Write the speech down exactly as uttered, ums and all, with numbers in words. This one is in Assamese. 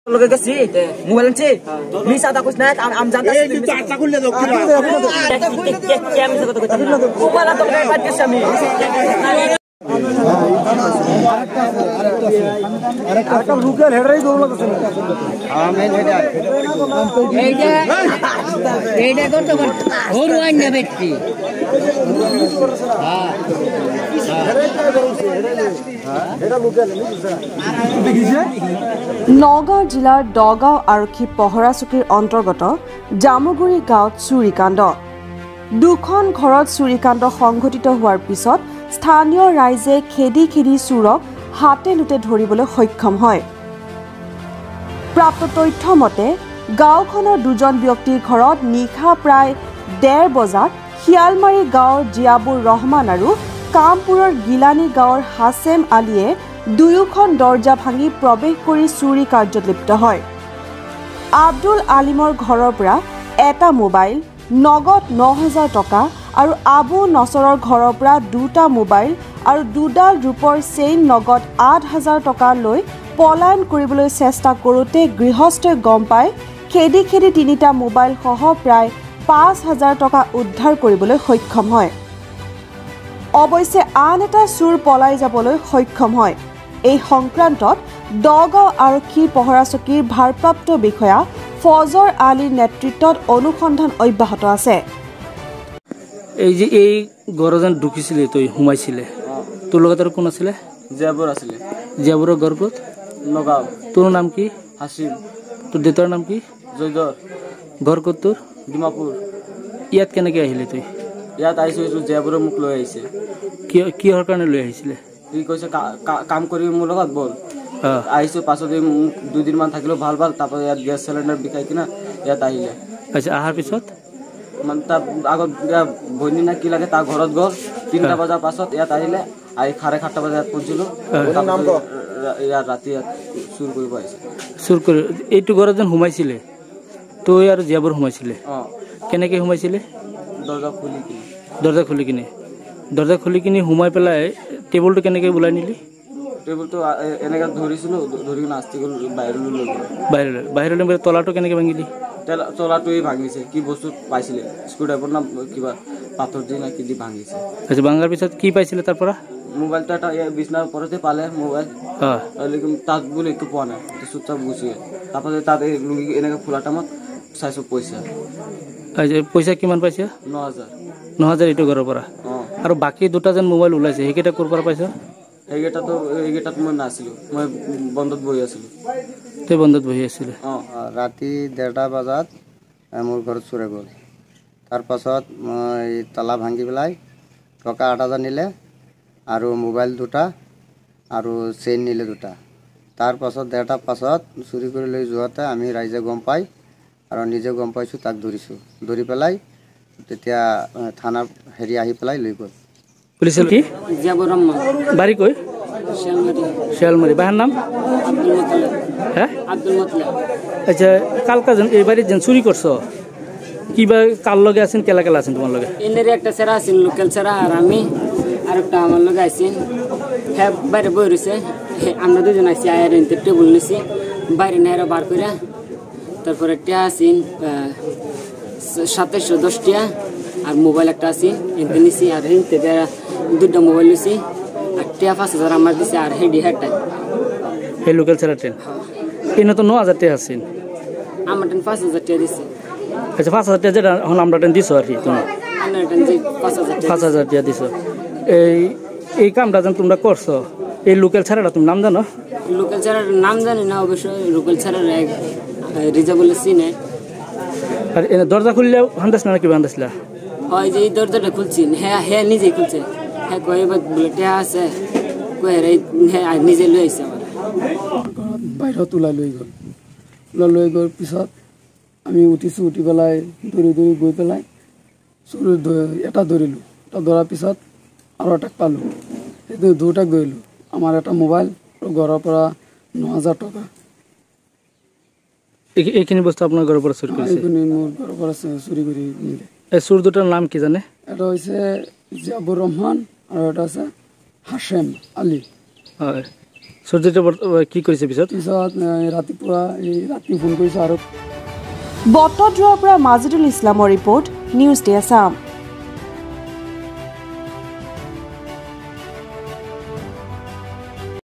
लोग गसी मोबाइल चे मिस आता कुछ ना हम जानता है ये तो अच्छा कुल ले दो क्या मिस तो कुछ ना मोबाइल तो काय बात कैसे मी अरे का रुके हेड रही दो लोग हां मैं हेड हेड हेड तो और वाइन ने बेटी हां নগাঁও জিলাৰ দগাঁও আৰক্ষী পহৰা চকীৰ অন্তৰ্গত জামুগুৰি গাঁৱত চুৰিকাণ্ড দুখন ঘৰত চুৰিকাণ্ড সংঘটিত হোৱাৰ পিছত স্থানীয় ৰাইজে খেদি খেদি চুৰক হাতে লুটে ধৰিবলৈ সক্ষম হয় প্ৰাপ্ত তথ্য মতে গাঁওখনৰ দুজন ব্যক্তিৰ ঘৰত নিশা প্ৰায় ডেৰ বজাত শিয়ালমাৰী গাঁৱৰ জিয়াবুৰ ৰহমান আৰু কামপুৰৰ গিলানী গাঁৱৰ হাছেম আলীয়ে দুয়োখন দৰ্জা ভাঙি প্ৰৱেশ কৰি চুৰি কাৰ্যত লিপ্ত হয় আব্দুল আলিমৰ ঘৰৰ পৰা এটা মোবাইল নগদ ন হাজাৰ টকা আৰু আবু নছৰৰ ঘৰৰ পৰা দুটা মোবাইল আৰু দুডাল ৰূপৰ চেইন নগদ আঠ হাজাৰ টকা লৈ পলায়ন কৰিবলৈ চেষ্টা কৰোতে গৃহস্থই গম পায় খেদি খেদি তিনিটা মোবাইল সহ প্ৰায় পাঁচ হাজাৰ টকা উদ্ধাৰ কৰিবলৈ সক্ষম হয় অৱশ্যে আন এটা চুৰ পলাই যাবলৈ সক্ষম হয় এই সংক্ৰান্তত দগাঁও আৰক্ষী পহৰা চকীৰ ভাৰপ্ৰাপ্ত বিষয়া ফজৰ আলীৰ নেতৃত্বত অনুসন্ধান অব্যাহত আছে এই যে এই গৰজন ঢুকিছিলে তই হুমাইছিলে তোৰ লগত আৰু কোন আছিলে জিয়াবুৰ আছিলে জিয়াবুৰৰ ঘৰ ক'ত নগাঁও তোৰ নাম কি হাসিম তোৰ দেউতাৰ নাম কি জয়দৰ ঘৰ ক'ত তোৰ ডিমাপুৰ ইয়াত কেনেকৈ আহিলে তই ইয়াত আহিছোঁ এইটো জিয়াবুৰে মোক লৈ আহিছে কিয় কিহৰ কাৰণে লৈ আহিছিলে সি কৈছে কাম কৰি মোৰ লগত বল আহিছোঁ পাছত মোক দুদিনমান থাকিলেও ভাল ভাল তাৰপৰা ইয়াত গেছ চিলিণ্ডাৰ বিকাই কিনা ইয়াত আহিলে আচ্ছা অহাৰ পিছত মানে তাৰ আগত ভনী না কি লাগে তাৰ ঘৰত গ'ল তিনিটা বজাৰ পাছত ইয়াত আহিলে আহি চাৰে সাতটা বজাত পঞ্চিলোঁ ইয়াত ৰাতি ইয়াত চুৰ কৰিব আহিছে চুৰ কৰি এইটো ঘৰত যেন সোমাইছিলে তই আৰু জিয়াবুৰ সোমাইছিলে অঁ কেনেকৈ সোমাইছিলে দৰ্জা খুলি কিনে দৰ্জা খুলি কিনে দৰ্জা খুলি কিনে সোমাই পেলাই টেবুলটো কেনেকৈ ওলাই নিলি টেবুলটো এনেকৈ ধৰিছিলোঁ ধৰি কিনে আস্তি কৰি বাহিৰলৈ লৈ গ'ল বাহিৰলৈ বাহিৰলৈ মানে তলাটো কেনেকৈ ভাঙিলি তলাটোৱে ভাঙিছে কি বস্তু পাইছিলে স্ক্ৰুড্ৰাইভাৰ না কিবা পাথৰ দি না কি দি ভাঙিছে আচ্ছা ভাঙাৰ পিছত কি পাইছিলে তাৰ পৰা মোবাইলটো এটা বিচনাৰ ওপৰতে পালে মোবাইল তাত বোলে একো পোৱা নাই চুপচাপ গুচি গ'ল তাৰপাছত তাত এই লুঙি এনেকৈ খোলা টাইমত চাইছোঁ পইচা আচ্ছা পইচা কিমান পাইছে ন হাজাৰ ন হাজাৰ এইটো ঘৰৰ পৰা অঁ আৰু বাকী দুটা যেন মোবাইল ওলাইছে সেইকেইটা ক'ৰ পৰা পাইছা এইকেইটাতো এইকেইটাত মই নাছিলোঁ মই বন্ধত বহি আছিলোঁ তই বন্ধত বহি আছিলে অঁ ৰাতি ডেৰটা বজাত মোৰ ঘৰত চুৰে গ'ল তাৰপাছত মই তালা ভাঙি পেলাই টকা আঠ হাজাৰ নিলে আৰু মোবাইল দুটা আৰু চেইন নিলে দুটা তাৰপাছত ডেৰটাৰ পাছত চুৰি কৰি লৈ যোৱাতে আমি ৰাইজে গম পাই আৰু নিজে গম পাইছোঁ তাক ধৰিছোঁ ধৰি পেলাই তেতিয়া থানাৰ হেৰি আহি পেলাই লৈ গ'ল পুলিচে কি জিয়াবুৰ ৰহমান বাড়ি কই শিয়ালমাৰী শিয়ালমাৰী বাহাৰ নাম আব্দুল মতলব হ্যাঁ আব্দুল মতলব আচ্ছা কালকা যেন এই বাড়িত যেন চুরি করছো কিবা কার লগে আছেন কেলা কেলা আছেন তোমার লগে এনের একটা সেরা আছেন লোকাল সেরা আর আমি আর একটা আমার লগে আছেন হ্যাঁ বাইরে বই রয়েছে আমরা দুজন আছি আয়ের এনতে টেবুল নিছি বাইরে নেহরা বার করে তারপরে টিয়া আছেন সাতাইশশো দশ টিয়া আর মোবাইল একটা আছেন এনতে নিছি আর এনতে দুটা মোবাইল নিছি আর টিয়া পাঁচ হাজার আমার দিছে আর হেডি হেডটা এই লোকাল সেরা ট্রেন এনে তো ন হাজার টাকা আছেন আমার ট্রেন পাঁচ হাজার টাকা দিছে আচ্ছা পাঁচ হাজার টাকা যেটা এখন আমরা ট্রেন দিছো আর কি তুমি আমার ট্রেন যে পাঁচ হাজার টাকা পাঁচ হাজার টাকা দিছো এই এই কামটা যেন তোমরা করছো এই লোকাল ছাড়াটা তুমি নাম জানো লোকাল ছাড়ার নাম জানি না অবশ্যই লোকাল ছাড়ার এক রিজাবুল সিনে আর এনে দরজা খুললে হান্দাস না কি বান্দাসলা হয় যে এই দরজাটা খুলছি হ্যাঁ হ্যাঁ নিজেই খুলছে হ্যাঁ কয়ে বলে টেয়া আছে কয়ে হ্যাঁ নিজে লৈ আহিছে আমার বাহিৰত ওলাই লৈ গ'ল ওলাই লৈ গ'ল পিছত আমি উঠিছোঁ উঠি পেলাই দৌৰি দৌৰি গৈ পেলাই চুৰি এটা ধৰিলোঁ এটা ধৰাৰ পিছত আৰু এটাক পালোঁ সেইটো দুটাক ধৰিলোঁ আমাৰ এটা মোবাইল আৰু ঘৰৰ পৰা ন হাজাৰ টকা এইখিনি বস্তু আপোনাৰ ঘৰৰ পৰা চুৰি কৰিছে এইখিনি মোৰ ঘৰৰ পৰা চুৰি কৰি নিলে এই চুৰ দুটাৰ নাম কি জানে এটা হৈছে জিয়াবুৰ ৰহমান আৰু এটা আছে হাছেম আলী হয় সূৰ্যজিতে কি কৰিছে পিছত পিছত ৰাতিপুৱা এই ৰাতি ফোন কৰিছে আৰু বটদ্ৰৱাৰ পৰা মাজিদুল ইছলামৰ ৰিপৰ্ট নিউজ ডে আছাম।